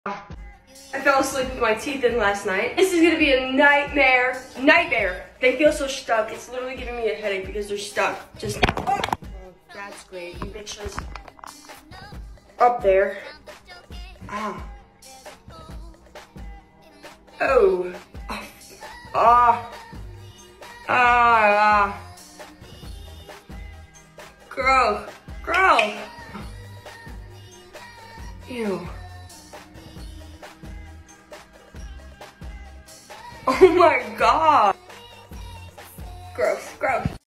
I fell asleep with my teeth in last night. This is gonna be a nightmare. Nightmare. They feel so stuck. It's literally giving me a headache because they're stuck. Just, oh, that's great. You bitches. Up there. Ah. Oh. Ah. Ah. Gross. Gross. Ew. Oh my god. Gross, gross.